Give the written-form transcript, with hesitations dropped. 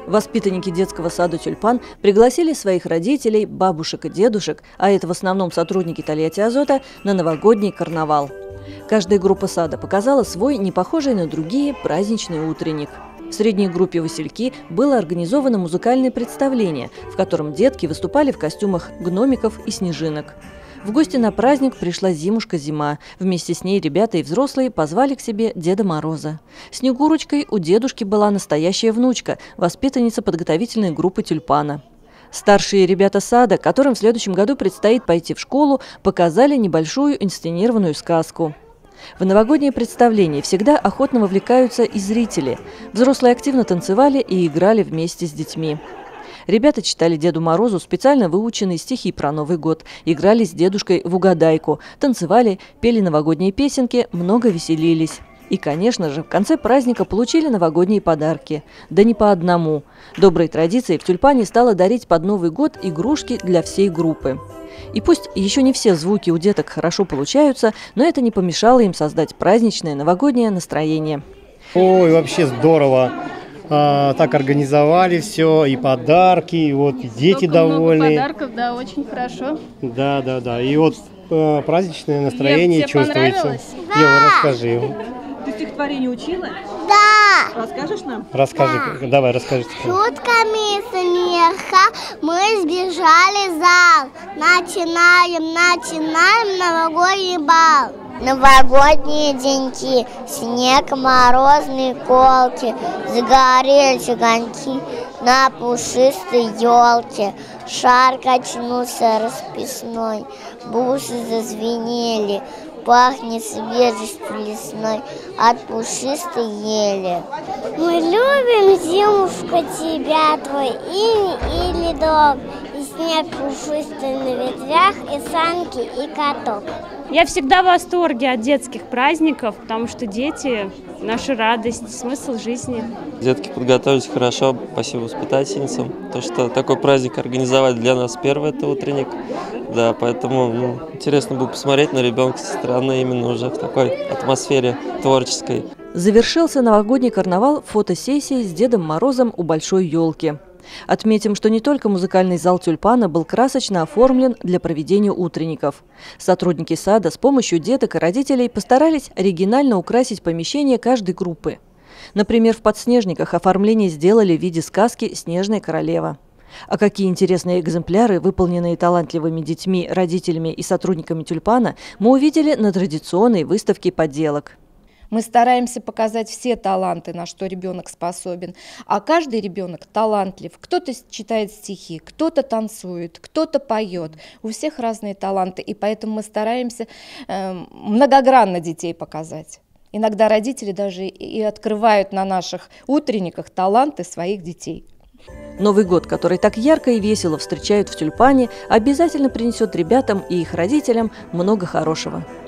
Воспитанники детского сада «Тюльпан» пригласили своих родителей, бабушек и дедушек, а это в основном сотрудники Тольятти Азота, на новогодний карнавал. Каждая группа сада показала свой, не похожий на другие, праздничный утренник. В средней группе «Васильки» было организовано музыкальное представление, в котором детки выступали в костюмах гномиков и снежинок. В гости на праздник пришла зимушка-зима. Вместе с ней ребята и взрослые позвали к себе Деда Мороза. Снегурочкой у дедушки была настоящая внучка, воспитанница подготовительной группы «Тюльпана». Старшие ребята сада, которым в следующем году предстоит пойти в школу, показали небольшую инсценированную сказку. В новогоднее представление всегда охотно вовлекаются и зрители. Взрослые активно танцевали и играли вместе с детьми. Ребята читали Деду Морозу специально выученные стихи про Новый год, играли с дедушкой в угадайку, танцевали, пели новогодние песенки, много веселились. И, конечно же, в конце праздника получили новогодние подарки. Да не по одному. Доброй традицией в «Тюльпане» стало дарить под Новый год игрушки для всей группы. И пусть еще не все звуки у деток хорошо получаются, но это не помешало им создать праздничное новогоднее настроение. Ой, вообще здорово! Так организовали все, и подарки, и вот и дети довольны. Много подарков, да, очень хорошо. Да. И вот праздничное настроение Тебе чувствуется. понравилось? Да. Ева, расскажи. Ты стихотворение учила? Да! Расскажешь нам? Расскажи, Да. давай, расскажи. Шутками смеха мы сбежали в зал. Начинаем новогодний бал. Новогодние деньки, снег, морозные колки, загорелись огоньки на пушистой елке. Шар качнулся расписной, бусы зазвенели, пахнет свежестью лесной от пушистой ели. Мы любим, зимушка, тебя, твой имя и ледок, и снег пушистый на ветвях, и санки, и каток. Я всегда в восторге от детских праздников, потому что дети – наша радость, смысл жизни. Детки подготовились хорошо, спасибо воспитательницам. То, что такой праздник организовать для нас первый – это утренник. Да, поэтому интересно было посмотреть на ребенка со стороны именно уже в такой атмосфере творческой. Завершился новогодний карнавал фотосессией с Дедом Морозом у большой елки. Отметим, что не только музыкальный зал «Тюльпана» был красочно оформлен для проведения утренников. Сотрудники сада с помощью деток и родителей постарались оригинально украсить помещение каждой группы. Например, в подснежниках оформление сделали в виде сказки «Снежная королева». А какие интересные экземпляры, выполненные талантливыми детьми, родителями и сотрудниками «Тюльпана», мы увидели на традиционной выставке поделок. Мы стараемся показать все таланты, на что ребенок способен, а каждый ребенок талантлив. Кто-то читает стихи, кто-то танцует, кто-то поет. У всех разные таланты, и поэтому мы стараемся многогранно детей показать. Иногда родители даже и открывают на наших утренниках таланты своих детей. Новый год, который так ярко и весело встречают в «Тюльпане», обязательно принесет ребятам и их родителям много хорошего.